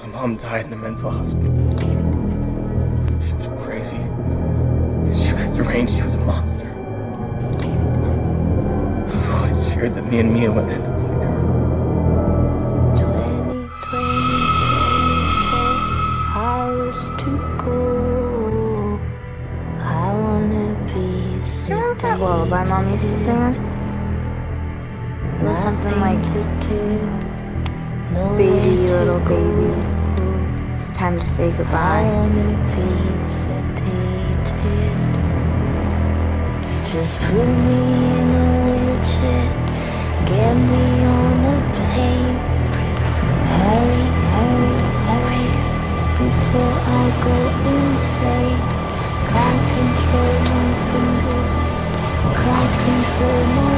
My mom died in a mental hospital. She was crazy. She was deranged. She was a monster. I've always feared that me and Mia would end up like her. 2024 hours to go. I wanna be. Do you remember that lullaby Mom used to sing us? It was something like, baby, little baby, it's time to say goodbye. I wanna be sedated. Just put me in a wheelchair, get me on a plane. Hurry, hurry, hurry, before I go insane. Can't control my fingers, can't control my